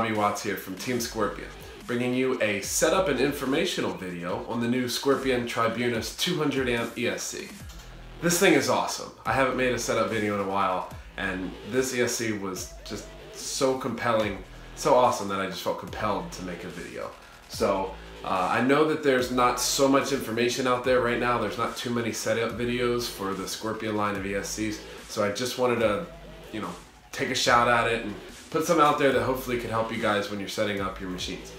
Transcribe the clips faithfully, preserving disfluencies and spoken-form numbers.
Tommy Watts here from Team Scorpion, bringing you a setup and informational video on the new Scorpion Tribunus two hundred amp E S C. This thing is awesome. I haven't made a setup video in a while, and this E S C was just so compelling, so awesome that I just felt compelled to make a video. So uh, I know that there's not so much information out there right now. There's not too many setup videos for the Scorpion line of E S Cs, so I just wanted to, you know, take a shot at it and put some out there that hopefully could help you guys when you're setting up your machines.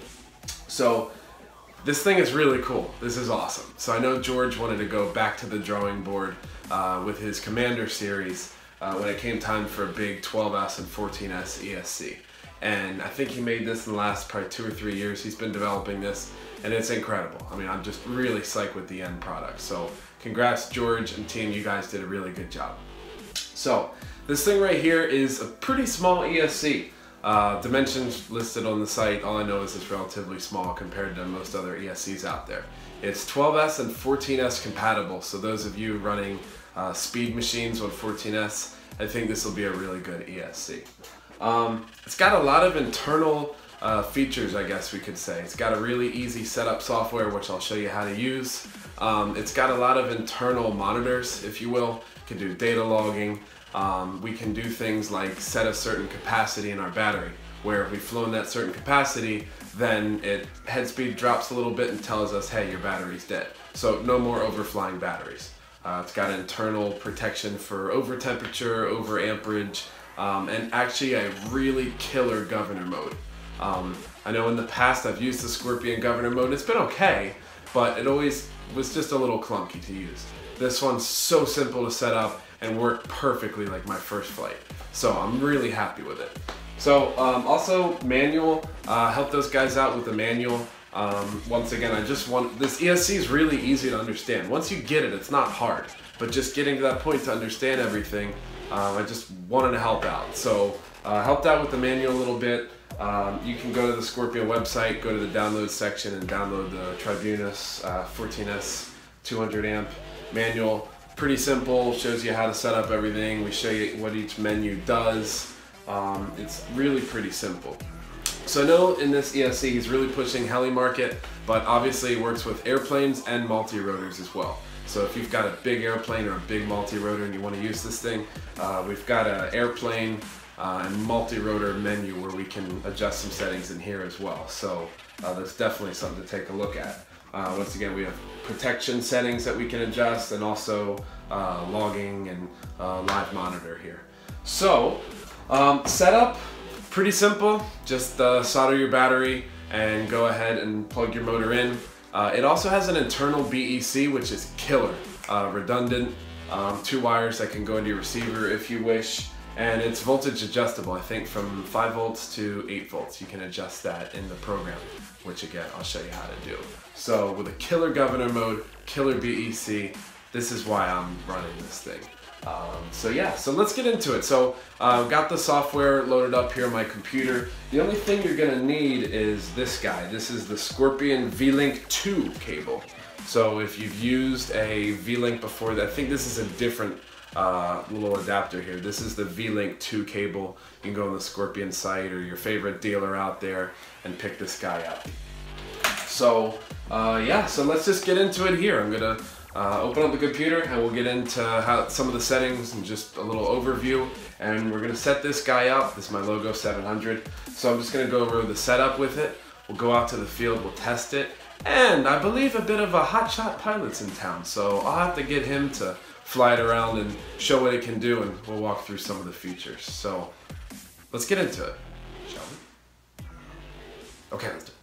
So this thing is really cool. This is awesome. So I know George wanted to go back to the drawing board uh, with his Commander series uh, when it came time for a big twelve S and fourteen S E S C. And I think he made this in the last probably two or three years. He's been developing this, and it's incredible. I mean, I'm just really psyched with the end product. So congrats, George and team. You guys did a really good job. So this thing right here is a pretty small E S C. Uh, dimensions listed on the site, all I know is it's relatively small compared to most other E S Cs out there. It's twelve S and fourteen S compatible, so those of you running uh, speed machines on fourteen S, I think this will be a really good E S C. Um, it's got a lot of internal uh, features, I guess we could say. It's got a really easy setup software, which I'll show you how to use. Um, it's got a lot of internal monitors, if you will. You can do data logging. Um, we can do things like set a certain capacity in our battery, where if we've flown that certain capacity, then it head speed drops a little bit and tells us, hey, your battery's dead. So no more overflying batteries. Uh, it's got internal protection for over temperature, over amperage, um, and actually a really killer governor mode. Um, I know in the past I've used the Scorpion governor mode. It's been okay, but it always was just a little clunky to use. This one's so simple to set up and work perfectly like my first flight. So I'm really happy with it. So um, also manual, uh, help those guys out with the manual. Um, once again, I just want, this E S C is really easy to understand. Once you get it, it's not hard, but just getting to that point to understand everything, um, I just wanted to help out. So uh, helped out with the manual a little bit. Um, you can go to the Scorpion website, go to the download section and download the Tribunus uh, fourteen S two hundred amp manual. Pretty simple, shows you how to set up everything. We show you what each menu does. Um, it's really pretty simple. So I know in this E S C he's really pushing heli market, but obviously it works with airplanes and multi-rotors as well. So if you've got a big airplane or a big multi-rotor and you want to use this thing, uh, we've got an airplane uh, and multi-rotor menu where we can adjust some settings in here as well. So uh, that's definitely something to take a look at. Uh, once again, we have protection settings that we can adjust, and also uh, logging and uh, live monitor here. So um, setup, pretty simple. Just uh, solder your battery and go ahead and plug your motor in. Uh, it also has an internal B E C, which is killer, uh, redundant, um, two wires that can go into your receiver if you wish, and it's voltage adjustable. I think from five volts to eight volts, you can adjust that in the program, which again, I'll show you how to do. So with a killer governor mode, killer B E C, this is why I'm running this thing. Um, so yeah, so let's get into it. So I've uh, got the software loaded up here on my computer. The only thing you're gonna need is this guy. This is the Scorpion V link two cable. So if you've used a V link before, I think this is a different uh, little adapter here. This is the V link two cable. You can go on the Scorpion site or your favorite dealer out there and pick this guy up. So uh, yeah, so let's just get into it here. I'm gonna uh, open up the computer and we'll get into how, some of the settings and just a little overview. And we're gonna set this guy up. This is my Logo seven hundred. So I'm just gonna go over the setup with it. We'll go out to the field, we'll test it. And I believe a bit of a hotshot pilot's in town, so I'll have to get him to fly it around and show what it can do, and we'll walk through some of the features. So let's get into it, shall we? Okay, let's do it.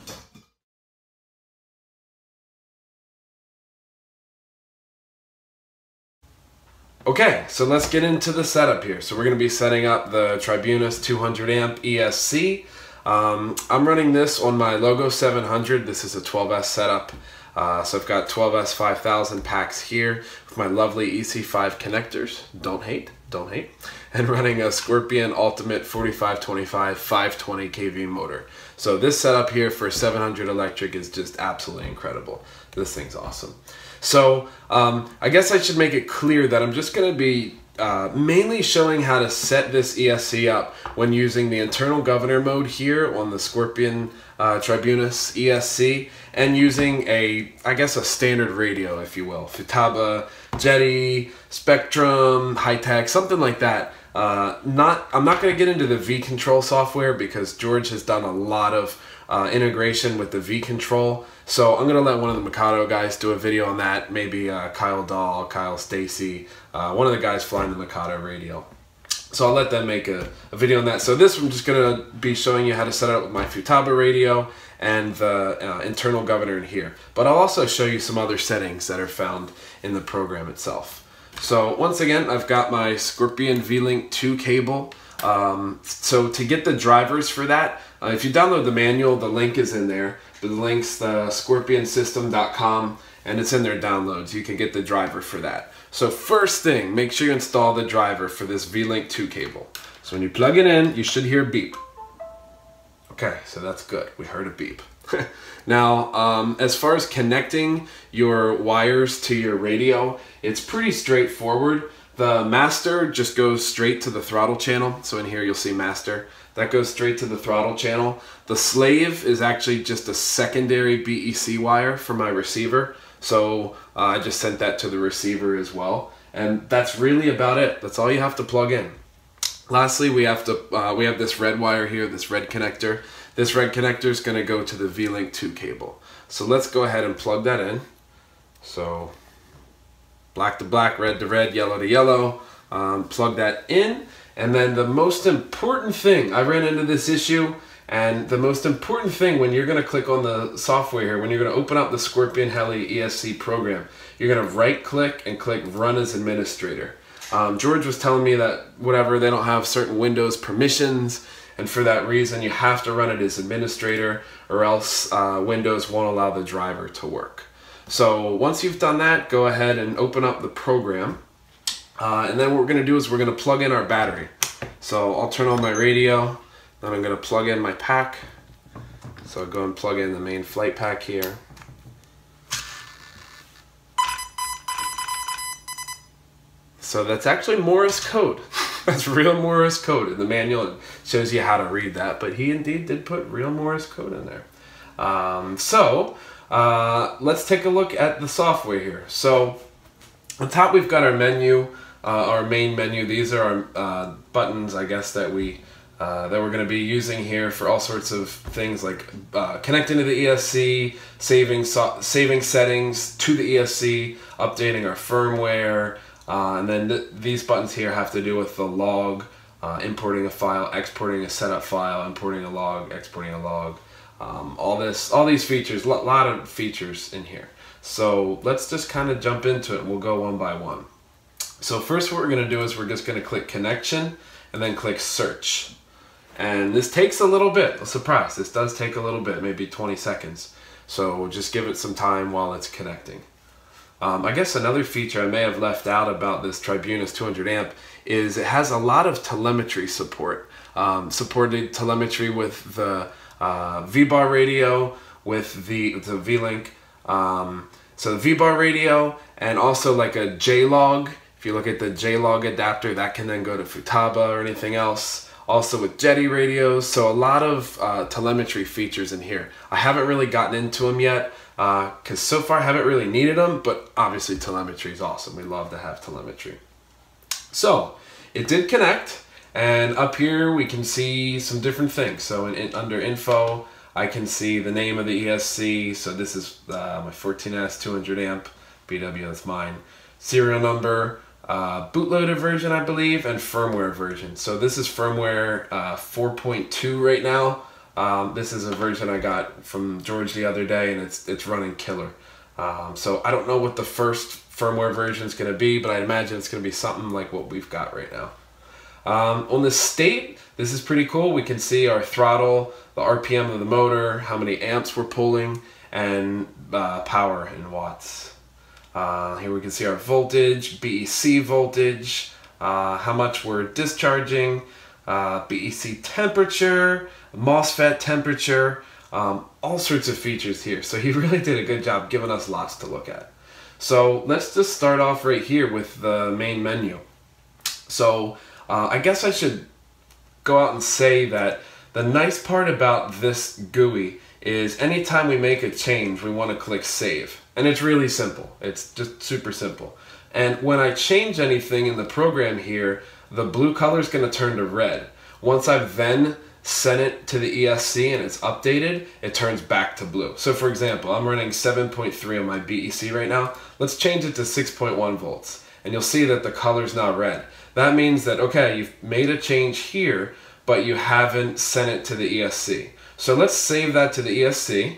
Okay, so let's get into the setup here. So we're going to be setting up the Tribunus two hundred amp E S C. Um, I'm running this on my Logo seven hundred. This is a twelve S setup. Uh, so I've got twelve S five thousand packs here with my lovely E C five connectors. Don't hate, don't hate. And running a Scorpion Ultimate forty-five twenty-five five twenty K V motor. So this setup here for seven hundred electric is just absolutely incredible. This thing's awesome. So um, I guess I should make it clear that I'm just going to be uh, mainly showing how to set this E S C up when using the internal governor mode here on the Scorpion uh, Tribunus E S C, and using a, I guess, a standard radio, if you will. Futaba, Jetty, Spectrum, High-Tech, something like that. Uh, not, I'm not going to get into the V Control software because George has done a lot of uh, integration with the V Control. So I'm going to let one of the Mikado guys do a video on that. Maybe uh, Kyle Dahl, Kyle Stacy, uh, one of the guys flying the Mikado radio. So I'll let them make a, a video on that. So this I'm just going to be showing you how to set it up with my Futaba radio and the uh, internal governor in here. But I'll also show you some other settings that are found in the program itself. So once again, I've got my Scorpion V-Link two cable. Um, so to get the drivers for that, uh, if you download the manual, the link is in there. The link's the scorpion system dot com, and it's in their downloads. You can get the driver for that. So first thing, make sure you install the driver for this V-Link two cable. So when you plug it in, you should hear a beep. Okay, so that's good. We heard a beep. Now, um, as far as connecting your wires to your radio, it's pretty straightforward. The master just goes straight to the throttle channel. So in here you'll see master. That goes straight to the throttle channel. The slave is actually just a secondary B E C wire for my receiver. So uh, I just sent that to the receiver as well. And that's really about it. That's all you have to plug in. Lastly, we have to uh, we have this red wire here, this red connector. This red connector is going to go to the V-Link two cable. So let's go ahead and plug that in. So black to black, red to red, yellow to yellow. Um, plug that in. And then the most important thing, I ran into this issue, and the most important thing when you're going to click on the software here, when you're going to open up the Scorpion Heli E S C program, you're going to right click and click Run as Administrator. Um, George was telling me that whatever, they don't have certain Windows permissions, and for that reason you have to run it as administrator, or else uh, Windows won't allow the driver to work. So once you've done that, go ahead and open up the program, uh, and then what we're going to do is we're going to plug in our battery. So I'll turn on my radio, then I'm going to plug in my pack. So I'll go and plug in the main flight pack here. So that's actually Morse code. That's real Morse code. In the manual it shows you how to read that, but he indeed did put real Morse code in there. Um, so uh, let's take a look at the software here. So on top we've got our menu, uh, our main menu. These are our uh, buttons, I guess, that we uh, that we're going to be using here for all sorts of things like uh, connecting to the E S C, saving so saving settings to the E S C, updating our firmware. Uh, and then th these buttons here have to do with the log, uh, importing a file, exporting a setup file, importing a log, exporting a log. Um, all this, all these features, a lot of features in here. So let's just kind of jump into it. We'll go one by one. So first what we're going to do is we're just going to click connection and then click search. And this takes a little bit. A surprise, this does take a little bit, maybe twenty seconds. So just give it some time while it's connecting. Um, I guess another feature I may have left out about this Tribunus two hundred amp is it has a lot of telemetry support. Um, supported telemetry with the uh, V-bar radio, with the, the V-Link. Um, so the V-bar radio, and also like a J-log. If you look at the J-log adapter, that can then go to Futaba or anything else. Also with Jetty radios, so a lot of uh, telemetry features in here. I haven't really gotten into them yet, because uh, so far I haven't really needed them, but obviously telemetry is awesome. We love to have telemetry. So it did connect, and up here we can see some different things. So in, in, under info, I can see the name of the E S C. So this is uh, my fourteen S two hundred amp B W, that's mine. Serial number, uh, bootloader version, I believe, and firmware version. So this is firmware uh, four point two right now. Um, this is a version I got from George the other day, and it's it's running killer. Um, so I don't know what the first firmware version is going to be, but I imagine it's going to be something like what we've got right now. Um, on the state, this is pretty cool. We can see our throttle, the R P M of the motor, how many amps we're pulling, and uh, power in watts. Uh, here we can see our voltage, B E C voltage, uh, how much we're discharging, uh, B E C temperature, MOSFET temperature, um, all sorts of features here. So he really did a good job giving us lots to look at. So let's just start off right here with the main menu. So uh, I guess I should go out and say that the nice part about this G U I is anytime we make a change, we want to click save. And it's really simple. It's just super simple. And when I change anything in the program here, the blue color is going to turn to red. Once I've then sent it to the E S C and it's updated, it turns back to blue. So for example, I'm running seven point three on my B E C right now. Let's change it to six point one volts. And you'll see that the color's now red. That means that, okay, you've made a change here, but you haven't sent it to the E S C. So let's save that to the E S C.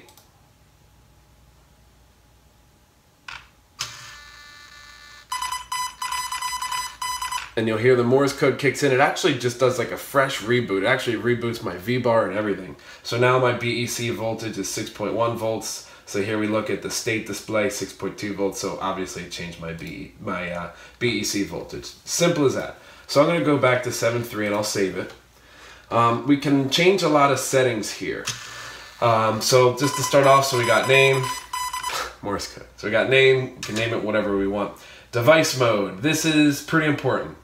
And you'll hear the Morse code kicks in. It actually just does like a fresh reboot. It actually reboots my V-bar and everything. So now my B E C voltage is six point one volts. So here we look at the state display, six point two volts. So obviously it changed my, B, my uh, B E C voltage. Simple as that. So I'm gonna go back to seven point three and I'll save it. Um, we can change a lot of settings here. Um, so just to start off, so we got name, Morse code. So we got name, we can name it whatever we want. Device mode, this is pretty important.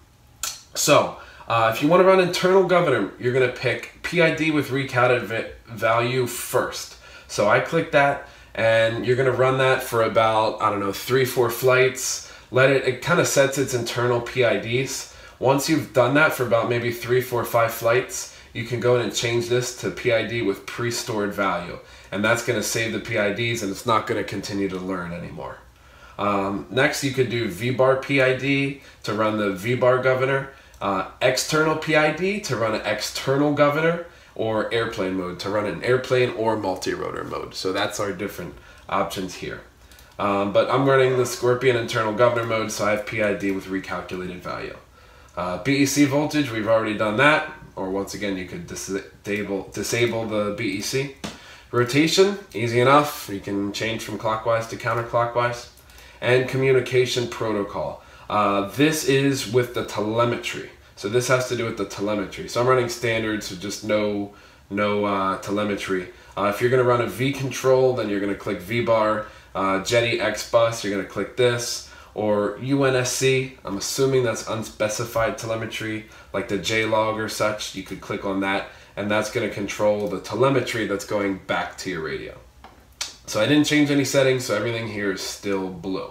So uh, if you want to run internal governor, you're going to pick P I D with recounted value first. So I click that and you're going to run that for about, I don't know, three, four flights. Let it, it kind of sets its internal P I Ds. Once you've done that for about maybe three, four, five flights, you can go in and change this to P I D with pre-stored value. And that's going to save the P I Ds and it's not going to continue to learn anymore. Um, next, you could do V-bar P I D to run the V-bar governor, uh, external P I D to run an external governor, or airplane mode to run an airplane or multi-rotor mode. So that's our different options here. Um, but I'm running the Scorpion internal governor mode, so I have P I D with recalculated value. Uh, B E C voltage, we've already done that, or once again, you could disable, disable the B E C. Rotation, easy enough. You can change from clockwise to counterclockwise. And communication protocol. Uh, this is with the telemetry. So this has to do with the telemetry. So I'm running standard, so just no, no uh, telemetry. Uh, if you're gonna run a V control, then you're gonna click V-bar. Uh, Jetty X bus, you're gonna click this. Or U N S C, I'm assuming that's unspecified telemetry, like the J log or such, you could click on that, and that's gonna control the telemetry that's going back to your radio. So I didn't change any settings, so everything here is still blue.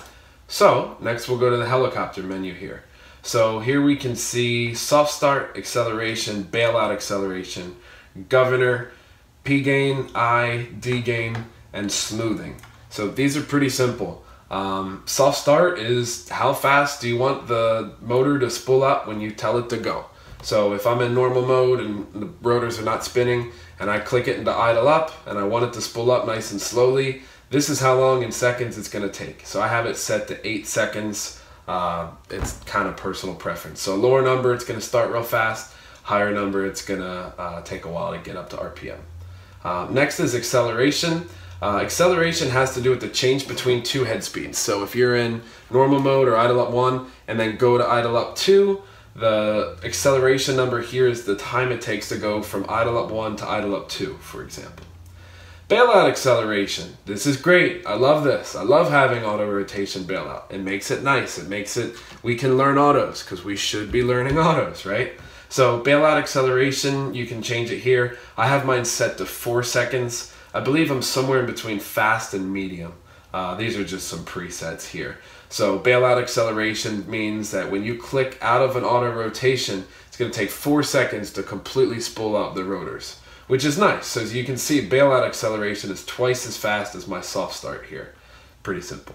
So next we'll go to the helicopter menu here. So here we can see soft start, acceleration, bailout acceleration, governor, P gain, I, D gain, and smoothing. So these are pretty simple. Um, soft start is how fast do you want the motor to spool up when you tell it to go. So if I'm in normal mode and the rotors are not spinning and I click it into idle up and I want it to spool up nice and slowly, this is how long in seconds it's going to take. So I have it set to eight seconds. Uh, it's kind of personal preference. So lower number, it's going to start real fast. Higher number, it's going to uh, take a while to get up to R P M. Uh, next is acceleration. Uh, acceleration has to do with the change between two head speeds. So if you're in normal mode or idle up one and then go to idle up two, the acceleration number here is the time it takes to go from idle up one to idle up two, for example. Bailout acceleration. This is great. I love this. I love having auto rotation bailout. It makes it nice. It makes it, we can learn autos because we should be learning autos, right? So bailout acceleration, you can change it here. I have mine set to four seconds. I believe I'm somewhere in between fast and medium. Uh, these are just some presets here. So bailout acceleration means that when you click out of an auto rotation, it's going to take four seconds to completely spool up the rotors, which is nice. So as you can see, bailout acceleration is twice as fast as my soft start here. Pretty simple.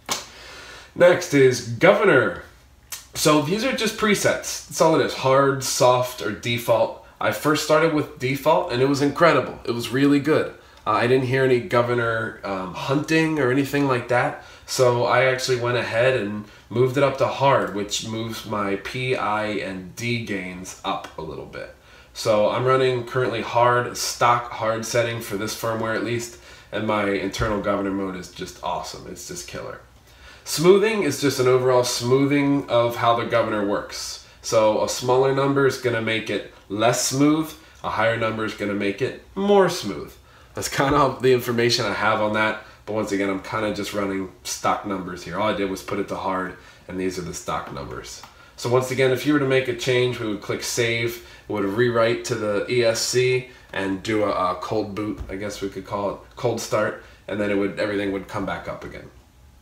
Next is governor. So these are just presets. That's all it is, hard, soft, or default. I first started with default and it was incredible. It was really good. Uh, I didn't hear any governor um, hunting or anything like that. So I actually went ahead and moved it up to hard, which moves my P, I, and D gains up a little bit. So I'm running currently hard, stock hard setting for this firmware at least, and my internal governor mode is just awesome. It's just killer. Smoothing is just an overall smoothing of how the governor works. So a smaller number is going to make it less smooth. A higher number is going to make it more smooth. That's kind of the information I have on that. But once again, I'm kind of just running stock numbers here. All I did was put it to hard, and these are the stock numbers. So once again, if you were to make a change, we would click save, it would rewrite to the E S C and do a, a cold boot, I guess we could call it, cold start, and then it would everything would come back up again.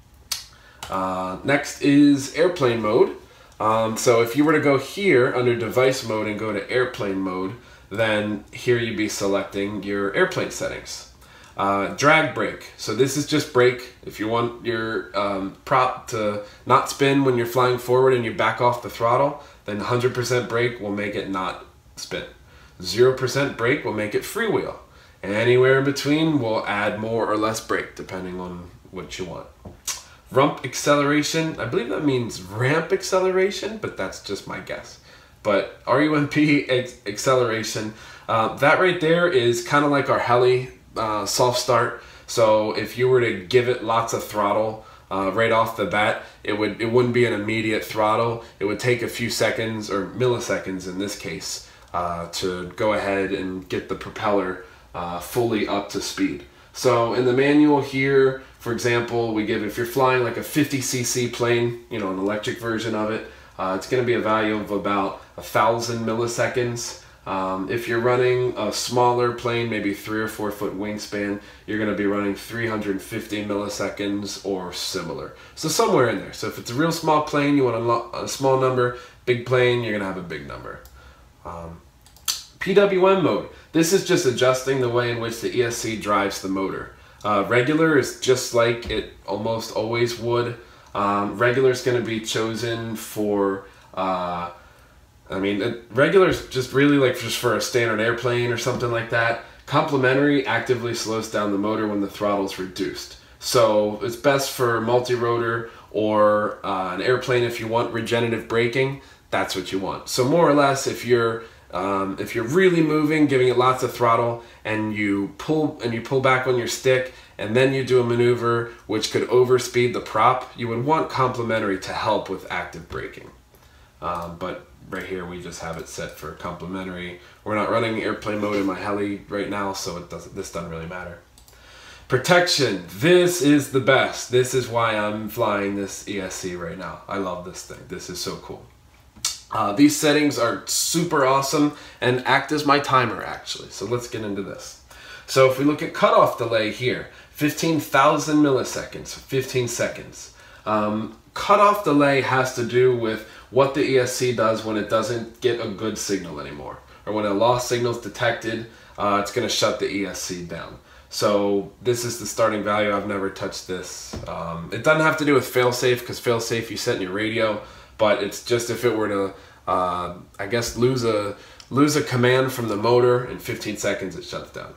Uh, next is airplane mode. Um, so if you were to go here under device mode and go to airplane mode, then here you'd be selecting your airplane settings. Uh, drag brake. So this is just brake. If you want your um, prop to not spin when you're flying forward and you back off the throttle, then one hundred percent brake will make it not spin. zero percent brake will make it freewheel. And anywhere in between will add more or less brake depending on what you want. Rump acceleration, I believe that means ramp acceleration, but that's just my guess. But R U M P acceleration, uh, that right there is kind of like our heli uh, soft start. So if you were to give it lots of throttle uh, right off the bat, it would it wouldn't be an immediate throttle. It would take a few seconds or milliseconds in this case uh, to go ahead and get the propeller uh, fully up to speed. So in the manual here, for example, we give, if you're flying like a fifty C C plane, you know, an electric version of it, uh, it's going to be a value of about a thousand milliseconds. Um, if you're running a smaller plane, maybe three or four foot wingspan, you're going to be running three hundred fifty milliseconds or similar. So somewhere in there. So if it's a real small plane, you want a, a small number. Big plane, you're going to have a big number. Um, P W M mode. This is just adjusting the way in which the E S C drives the motor. Uh, regular is just like it almost always would. Um, regular is going to be chosen for, uh, I mean, it, regular is just really like just for a standard airplane or something like that. Complementary actively slows down the motor when the throttle is reduced. So it's best for multi-rotor or uh, an airplane if you want regenerative braking. That's what you want. So more or less, if you're Um, if you're really moving, giving it lots of throttle, and you pull and you pull back on your stick, and then you do a maneuver which could overspeed the prop, you would want complementary to help with active braking. Um, but right here we just have it set for complementary. We're not running airplane mode in my heli right now, so it doesn't. This doesn't really matter. Protection. This is the best. This is why I'm flying this E S C right now. I love this thing. This is so cool. Uh, these settings are super awesome and act as my timer actually. So let's get into this. So if we look at cutoff delay here, fifteen thousand milliseconds, fifteen seconds. Um, cutoff delay has to do with what the E S C does when it doesn't get a good signal anymore. Or when a lost signal is detected, uh, it's going to shut the E S C down. So this is the starting value. I've never touched this. Um, it doesn't have to do with failsafe, because failsafe you set in your radio. But it's just if it were to, uh, I guess, lose a lose a command from the motor, in fifteen seconds it shuts down.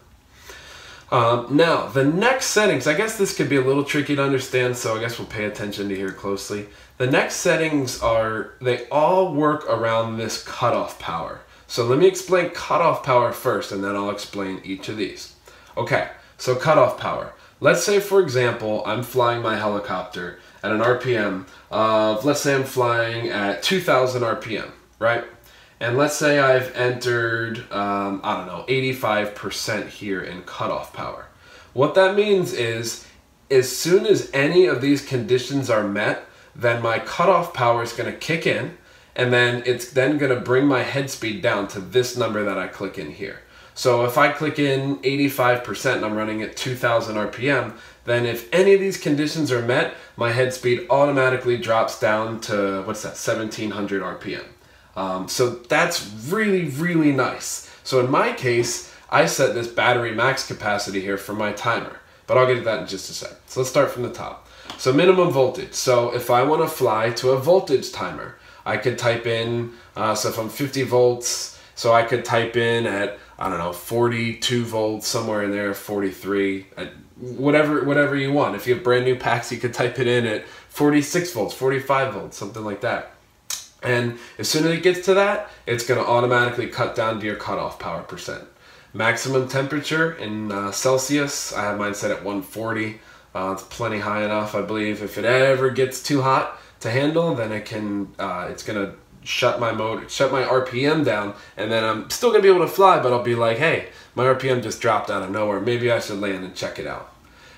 Um, now, the next settings, I guess this could be a little tricky to understand, so I guess we'll pay attention to here closely. The next settings are, they all work around this cutoff power. So let me explain cutoff power first, and then I'll explain each of these. Okay, so cutoff power. Let's say, for example, I'm flying my helicopter at an R P M of, let's say I'm flying at two thousand R P M, right? And let's say I've entered, um, I don't know, eighty-five percent here in cutoff power. What that means is, as soon as any of these conditions are met, then my cutoff power is going to kick in, and then it's then going to bring my head speed down to this number that I click in here. So if I click in eighty-five percent and I'm running at two thousand R P M, then if any of these conditions are met, my head speed automatically drops down to, what's that, seventeen hundred R P M. Um, so that's really, really nice. So in my case, I set this battery max capacity here for my timer, but I'll get to that in just a sec. So let's start from the top. So minimum voltage. So if I want to fly to a voltage timer, I could type in, uh, so if I'm fifty volts, so I could type in at, I don't know, forty-two volts, somewhere in there, forty-three, at whatever, whatever you want. If you have brand new packs, you could type it in at forty-six volts, forty-five volts, something like that. And as soon as it gets to that, it's going to automatically cut down to your cutoff power percent. Maximum temperature in uh, Celsius, I have mine set at one forty. Uh, it's plenty high enough, I believe. If it ever gets too hot to handle, then it can, uh, it's going to shut my motor, shut my R P M down, and then I'm still going to be able to fly, but I'll be like, hey, my R P M just dropped out of nowhere. Maybe I should land and check it out.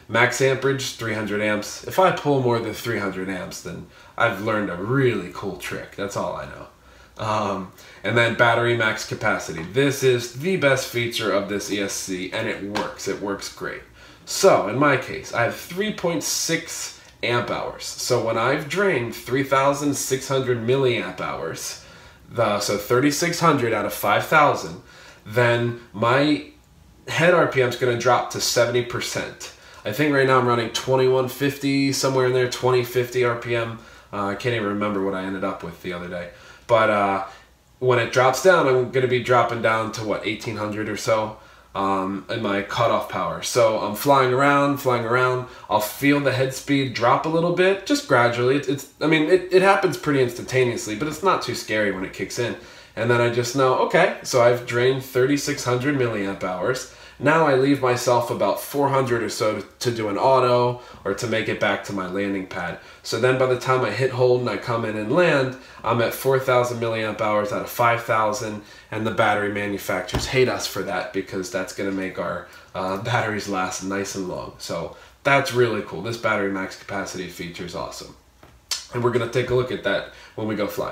Max amperage, three hundred amps. If I pull more than three hundred amps, then I've learned a really cool trick. That's all I know. Um, and then battery max capacity. This is the best feature of this E S C, and it works. It works great. So in my case, I have three point six amp hours. So when I've drained three thousand six hundred milliamp hours, the, so thirty-six hundred out of five thousand, then my head R P M is going to drop to seventy percent. I think right now I'm running twenty-one fifty, somewhere in there, twenty fifty R P M. Uh, I can't even remember what I ended up with the other day. But uh, when it drops down, I'm going to be dropping down to, what, eighteen hundred or so um, in my cutoff power. So I'm flying around, flying around. I'll feel the head speed drop a little bit, just gradually. It's, it's I mean, it, it happens pretty instantaneously, but it's not too scary when it kicks in. And then I just know, okay, so I've drained thirty-six hundred milliamp hours. Now I leave myself about four hundred or so to, to do an auto or to make it back to my landing pad. So then by the time I hit hold and I come in and land, I'm at four thousand milliamp hours out of five thousand, and the battery manufacturers hate us for that because that's going to make our uh, batteries last nice and long. So that's really cool. This battery max capacity feature is awesome. And we're going to take a look at that when we go fly.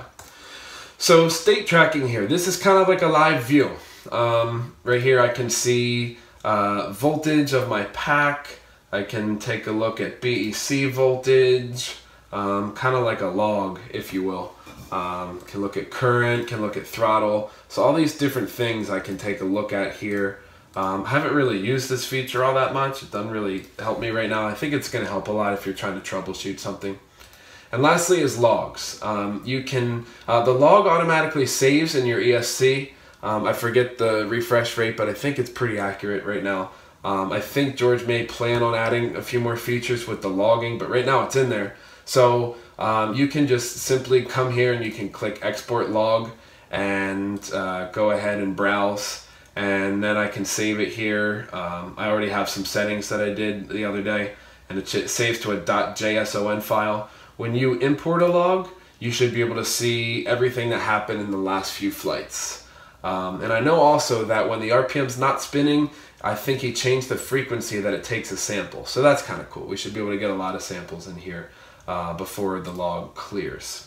So state tracking here. This is kind of like a live view. Um, right here I can see uh, voltage of my pack. I can take a look at B E C voltage, um, kind of like a log, if you will. Um, can look at current, can look at throttle. So all these different things I can take a look at here. Um, I haven't really used this feature all that much. It doesn't really help me right now. I think it's going to help a lot if you're trying to troubleshoot something. And lastly is logs. Um, you can, uh, the log automatically saves in your E S C. Um, I forget the refresh rate, but I think it's pretty accurate right now. Um, I think George may plan on adding a few more features with the logging, but right now it's in there. So um, you can just simply come here and you can click export log and uh, go ahead and browse. And then I can save it here. Um, I already have some settings that I did the other day, and it saves to a .json file. When you import a log, you should be able to see everything that happened in the last few flights. Um, and I know also that when the R P M's not spinning, I think he changed the frequency that it takes a sample. So that's kind of cool. We should be able to get a lot of samples in here uh, before the log clears.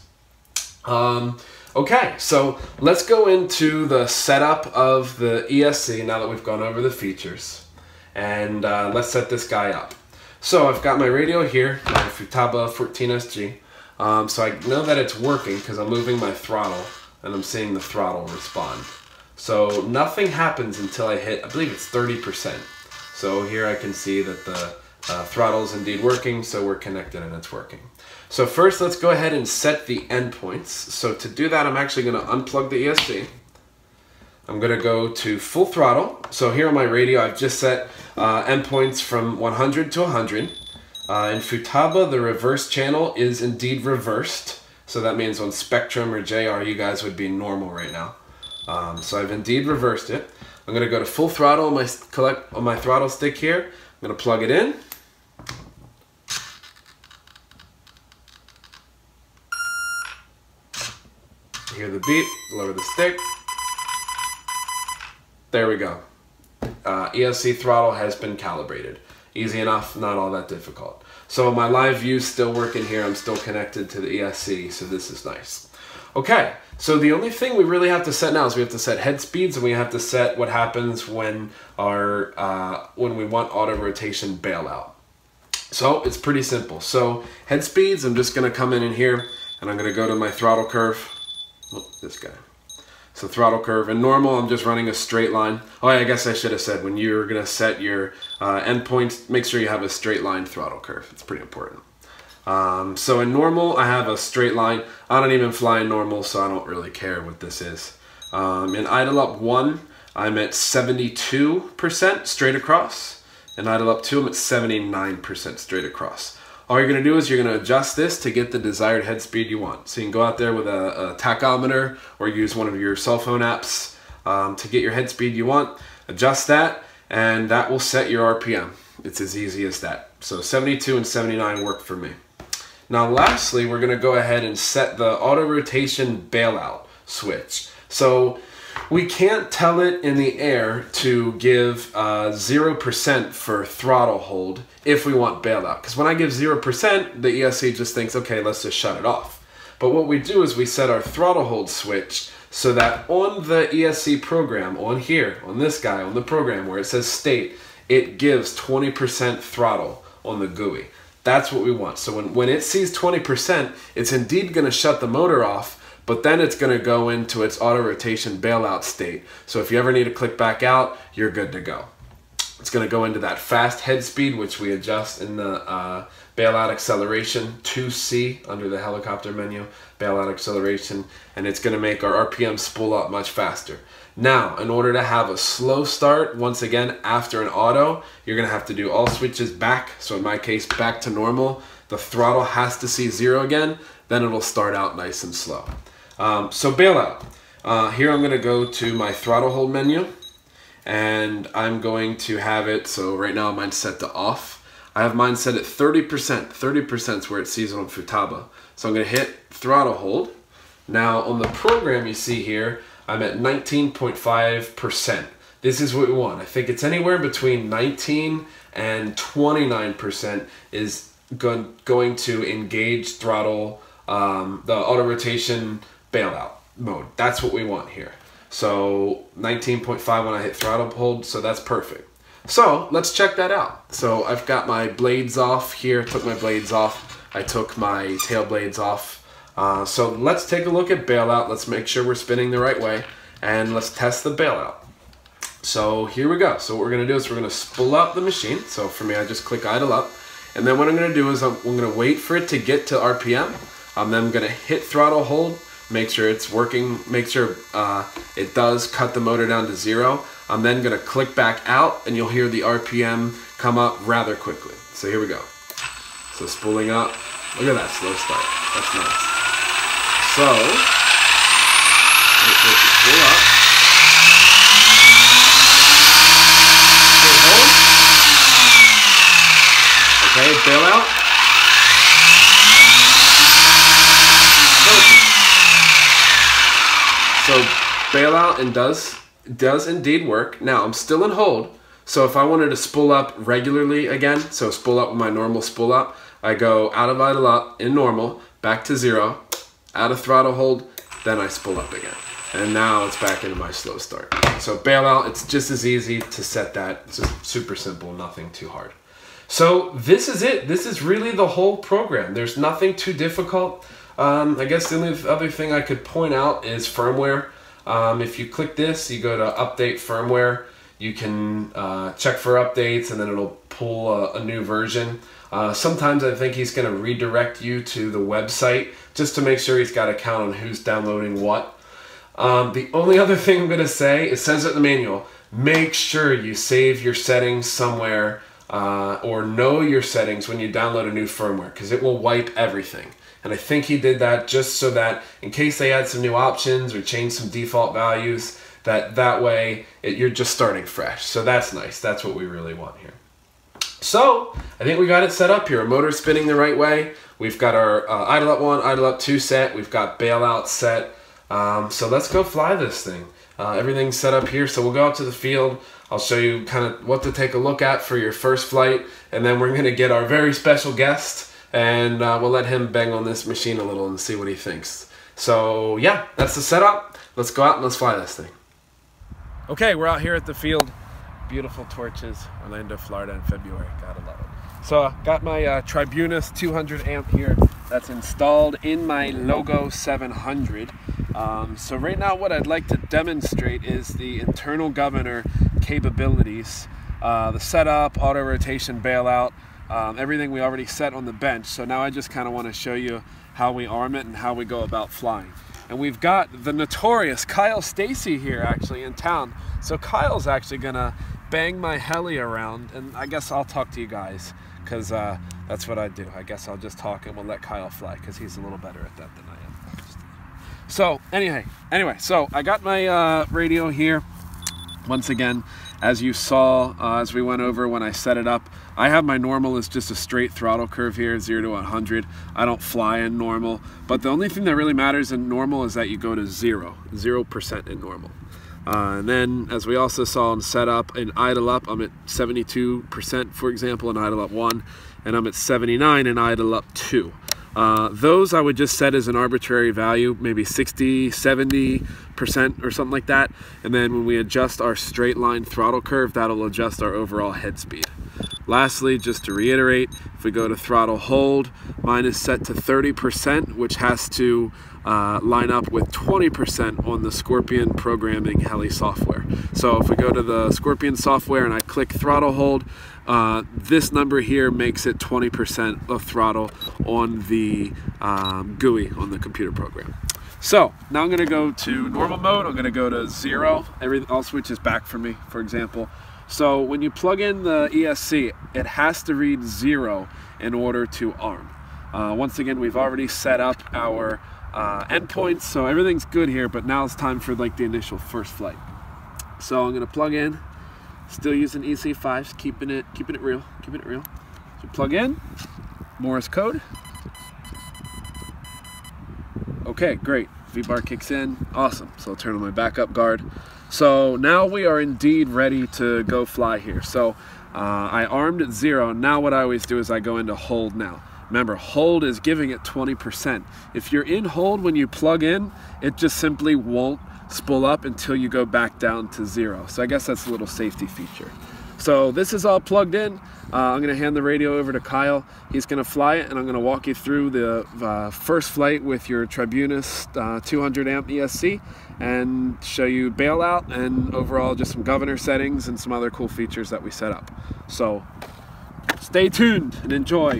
Um, okay, so let's go into the setup of the E S C now that we've gone over the features. And uh, let's set this guy up. So I've got my radio here, my Mikado fourteen S G. Um, so I know that it's working because I'm moving my throttle and I'm seeing the throttle respond. So nothing happens until I hit, I believe it's thirty percent. So here I can see that the uh, throttle is indeed working, so we're connected and it's working. So first let's go ahead and set the endpoints. So to do that, I'm actually going to unplug the E S C. I'm going to go to full throttle. So here on my radio, I've just set uh, endpoints from one hundred to one hundred. Uh, in Futaba, the reverse channel is indeed reversed. So that means on Spectrum or J R, you guys would be normal right now. Um, so I've indeed reversed it. I'm going to go to full throttle on my, collect, on my throttle stick here. I'm going to plug it in. Hear the beep, lower the stick. There we go. Uh, E S C throttle has been calibrated. Easy enough, not all that difficult. So my live view's still working here. I'm still connected to the E S C, so this is nice. Okay, so the only thing we really have to set now is we have to set head speeds, and we have to set what happens when our uh, when we want auto rotation bailout. So it's pretty simple. So head speeds, I'm just going to come in in here, and I'm going to go to my throttle curve. Oh, this guy. So throttle curve, and normal, I'm just running a straight line. Oh, I guess I should have said when you're going to set your uh, endpoints, make sure you have a straight line throttle curve. It's pretty important. Um, so in normal, I have a straight line. I don't even fly in normal, so I don't really care what this is. Um, in idle up one, I'm at seventy-two percent straight across. In idle up two, I'm at seventy-nine percent straight across. All you're going to do is you're going to adjust this to get the desired head speed you want. So you can go out there with a, a tachometer or use one of your cell phone apps um, to get your head speed you want. Adjust that, and that will set your R P M. It's as easy as that. So seventy-two and seventy-nine work for me. Now lastly, we're going to go ahead and set the auto rotation bailout switch. So We can't tell it in the air to give uh, zero percent for throttle hold if we want bailout. Because when I give zero percent, the E S C just thinks, okay, let's just shut it off. But what we do is we set our throttle hold switch so that on the E S C program, on here, on this guy, on the program where it says state, it gives twenty percent throttle on the G U I. That's what we want. So when, when it sees twenty percent, it's indeed going to shut the motor off, but then it's going to go into its auto rotation bailout state. So if you ever need to click back out, you're good to go. It's going to go into that fast head speed, which we adjust in the uh, bailout acceleration two C under the helicopter menu, bailout acceleration, and it's going to make our R P M spool up much faster. Now, in order to have a slow start, once again, after an auto, you're going to have to do all switches back. So in my case, back to normal. The throttle has to see zero again, then it'll start out nice and slow. Um, so bailout. Uh, here I'm going to go to my throttle hold menu, and I'm going to have it, so right now mine's set to off. I have mine set at thirty percent. thirty percent is where it sees on Futaba. So I'm going to hit throttle hold. Now on the program you see here, I'm at nineteen point five percent. This is what we want. I think it's anywhere between nineteen and twenty-nine percent is go going to engage throttle, um, the auto rotation bailout mode. That's what we want here. So nineteen point five when I hit throttle hold, so that's perfect. So let's check that out. So I've got my blades off here, took my blades off. I took my tail blades off. Uh, so let's take a look at bailout. Let's make sure we're spinning the right way, and let's test the bailout. So here we go. So what we're gonna do is we're gonna spool up the machine. So for me, I just click idle up. And then what I'm gonna do is I'm, I'm gonna wait for it to get to R P M. I'm then gonna hit throttle hold, make sure it's working, make sure uh, it does cut the motor down to zero. I'm then gonna click back out, and you'll hear the R P M come up rather quickly. So here we go. So spooling up. Look at that slow start. That's nice. So, wait for it to spool up. Okay, bailout. So bailout and does does indeed work. Now I'm still in hold. So if I wanted to spool up regularly again, so spool up with my normal spool up, I go out of idle up in normal, back to zero, out of throttle hold, then I spool up again. And now it's back into my slow start. So bailout, it's just as easy to set that. It's just super simple, nothing too hard. So this is it. This is really the whole program. There's nothing too difficult. Um, I guess the only other thing I could point out is firmware. Um, if you click this, you go to update firmware. You can uh, check for updates, and then it'll pull a, a new version. Uh, sometimes I think he's going to redirect you to the website just to make sure he's got a count on who's downloading what. Um, the only other thing I'm going to say, it says it in the manual, make sure you save your settings somewhere uh, or know your settings when you download a new firmware, because it will wipe everything. And I think he did that just so that in case they add some new options or change some default values, that that way it, you're just starting fresh. So that's nice. That's what we really want here. So I think we got it set up here. Our motor's spinning the right way. We've got our uh, idle up one, idle up two set. We've got bailout set. Um, so let's go fly this thing. Uh, everything's set up here. So we'll go out to the field. I'll show you kind of what to take a look at for your first flight. And then we're going to get our very special guest, and uh, we'll let him bang on this machine a little and see what he thinks. So yeah, that's the setup. Let's go out and let's fly this thing. Okay, we're out here at the field. Beautiful torches, Orlando, Florida in February. Gotta love it. So I got my uh, Tribunus two hundred amp here that's installed in my Logo seven hundred. Um, so right now what I'd like to demonstrate is the internal governor capabilities, uh, the setup, auto rotation, bailout, um, everything we already set on the bench. So now I just kind of want to show you how we arm it and how we go about flying. And we've got the notorious Kyle Stacy here actually in town. So Kyle's actually gonna bang my heli around, and I guess I'll talk to you guys, because uh, that's what I do. I guess I'll just talk and we'll let Kyle fly, because he's a little better at that than I am. So anyway, anyway, so I got my uh, radio here. Once again, as you saw uh, as we went over when I set it up, I have my normal as just a straight throttle curve here, zero to one hundred. I don't fly in normal, but the only thing that really matters in normal is that you go to zero, zero percent in normal. Uh, and then, as we also saw in setup, in idle up, I'm at seventy-two percent, for example, in idle up one, and I'm at seventy-nine in idle up two. Uh, those I would just set as an arbitrary value, maybe sixty, seventy percent or something like that. And then when we adjust our straight line throttle curve, that'll adjust our overall head speed. Lastly, just to reiterate, if we go to throttle hold, mine is set to thirty percent, which has to uh, line up with twenty percent on the Scorpion programming heli software. So if we go to the Scorpion software and I click throttle hold, uh, this number here makes it twenty percent of throttle on the um, G U I on the computer program. So now I'm going to go to normal mode. I'm going to go to zero. Everything all switches back for me, for example. So when you plug in the E S C, it has to read zero in order to arm. Uh, once again, we've already set up our uh, endpoints, so everything's good here, but now it's time for like the initial first flight. So I'm gonna plug in, still using E C fives, keeping it, keeping it real, keeping it real. So plug in, Morse code. Okay, great. V-bar kicks in, awesome. So I'll turn on my backup guard. So now we are indeed ready to go fly here. So uh, I armed at zero. Now what I always do is I go into hold now. Remember, hold is giving it twenty percent. If you're in hold when you plug in, it just simply won't spool up until you go back down to zero. So I guess that's a little safety feature. So this is all plugged in. Uh, I'm going to hand the radio over to Kyle. He's going to fly it, and I'm going to walk you through the uh, first flight with your Tribunus uh, two hundred amp E S C and show you bailout and overall just some governor settings and some other cool features that we set up. So stay tuned and enjoy.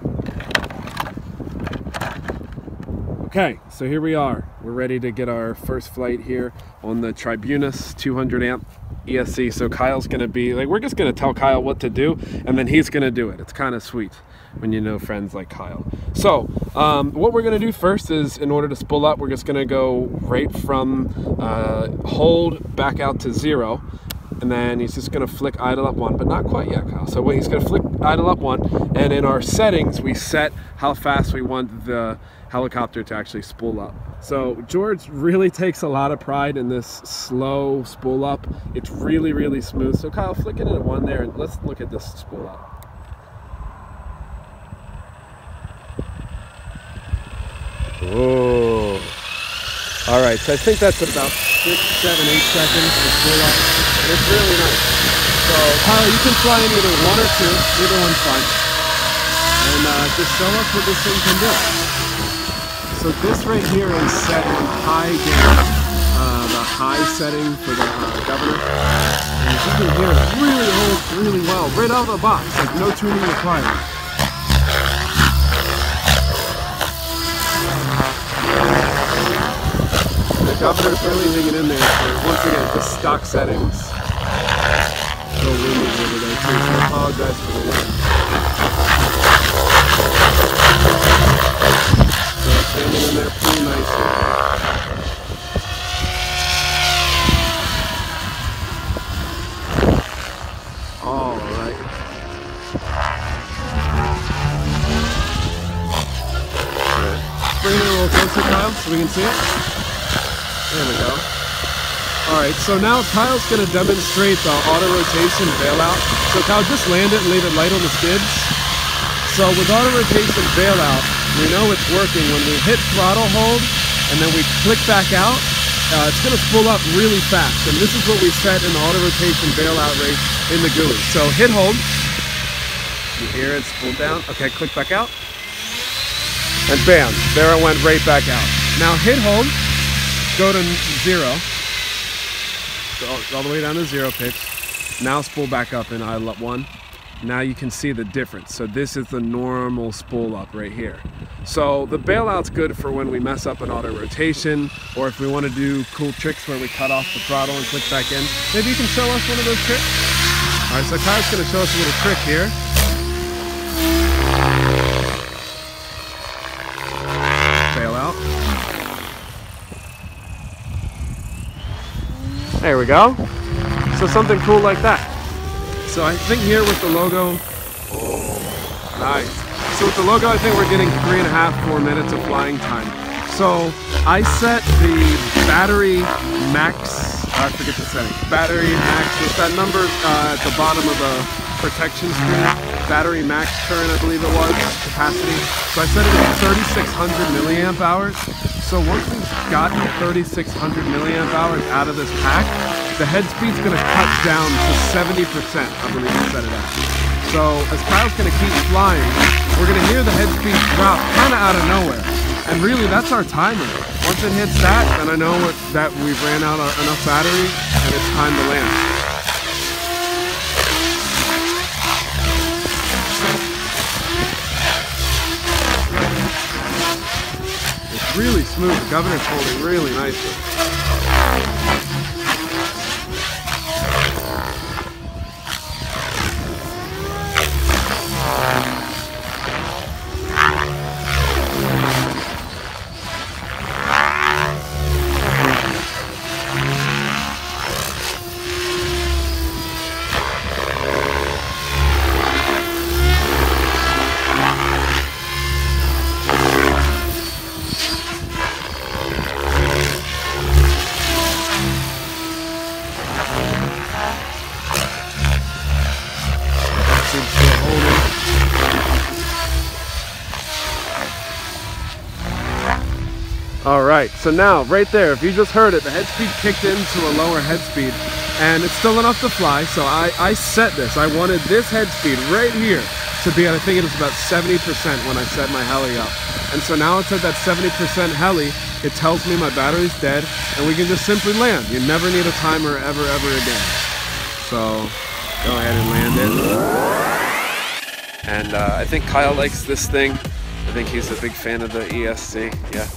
Okay, so here we are. We're ready to get our first flight here on the Tribunus two hundred amp E S C. So Kyle's gonna be like, we're just gonna tell Kyle what to do, and then he's gonna do it. It's kind of sweet when you know friends like Kyle. So um, what we're gonna do first is, in order to spool up, we're just gonna go right from uh, hold back out to zero, and then he's just gonna flick idle up one, but not quite yet, Kyle. So he's gonna flick idle up one, and in our settings we set how fast we want the helicopter to actually spool up. So George really takes a lot of pride in this slow spool up. It's really, really smooth. So Kyle, flick it at one there, and let's look at this spool up. Oh. All right, so I think that's about six, seven, eight seconds to spool up. It's really nice. So Kyle, you can fly in either one or two. Either one's fine. And uh, just show us what this thing can do. So this right here is set in high gain, uh, the high setting for the uh, governor. And as you can hear, it really holds really well, right out of the box, like no tuning required. The governor's really hanging in there for, once again, the stock settings. So windy over there too, so I apologize for the wind. Standing in there pretty nicely. All right. Bring it a little closer, Kyle, so we can see it. There we go. All right, so now Kyle's going to demonstrate the auto rotation bailout. So Kyle, just land it and leave it light on the skids. So with auto rotation bailout, we know it's working. When we hit throttle hold and then we click back out, uh, it's going to spool up really fast. And this is what we set in the auto rotation bailout rate in the G U I. So hit hold. You hear it spool down. Okay, click back out. And bam, there it went right back out. Now hit hold, go to zero. Go all the way down to zero pitch. Now spool back up in idle up one. Now you can see the difference. So this is the normal spool up right here. So the bailout's good for when we mess up an auto rotation, or if we want to do cool tricks where we cut off the throttle and click back in. Maybe you can show us one of those tricks? All right, so Kyle's going to show us a little trick here. Bail out. There we go. So something cool like that. So I think here with the logo, oh, nice. So with the logo, I think we're getting three and a half, four minutes of flying time. So I set the battery max I forget the setting. Battery max, it's that number uh, at the bottom of the protection screen. Battery max current, I believe it was, capacity. So I set it at thirty-six hundred milliamp hours. So once we've gotten thirty-six hundred milliamp hours out of this pack, the head speed's gonna cut down to seventy percent, I believe I set it at. So as Kyle's gonna keep flying, we're gonna hear the head speed drop kinda out of nowhere. And really, that's our timer. Once it hits that, then I know that we've ran out of enough battery and it's time to land. It's really smooth. The governor's holding really nicely. Alright, so now, right there, if you just heard it, the head speed kicked into a lower head speed, and it's still enough to fly, so I, I set this. I wanted this head speed right here to be at, I think it was about seventy percent when I set my heli up. And so now it's at that seventy percent heli, it tells me my battery's dead, and we can just simply land. You never need a timer ever, ever again. So, go ahead and land it. And uh, I think Kyle likes this thing. I think he's a big fan of the E S C, yeah.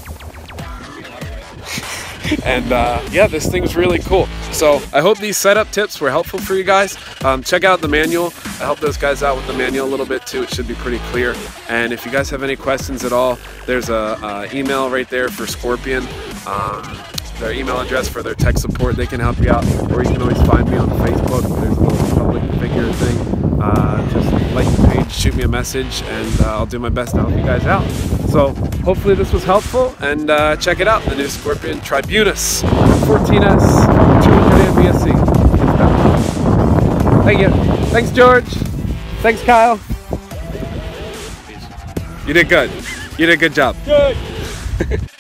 And uh, yeah, this thing's really cool. So I hope these setup tips were helpful for you guys. Um, check out the manual. I helped those guys out with the manual a little bit too. It should be pretty clear. And if you guys have any questions at all, there's a, a email right there for Scorpion. Um, their email address for their tech support. They can help you out. Or you can always find me on Facebook. There's a little public figure thing. Uh, just like the page, shoot me a message, and uh, I'll do my best to help you guys out. So hopefully this was helpful, and uh, check it out, the new Scorpion Tribunus fourteen S two hundred A E S C. Thank you. Thanks, George. Thanks, Kyle. You did good. You did a good job. Good.